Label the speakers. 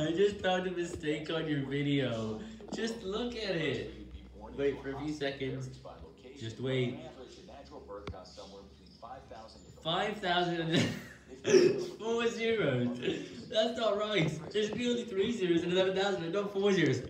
Speaker 1: I just found a mistake on your video. Just look at it. Wait for a few seconds. Just wait. 5,000 4 zeros. That's not right. There should be only 3 zeros and 11,000 and not 4 zeros.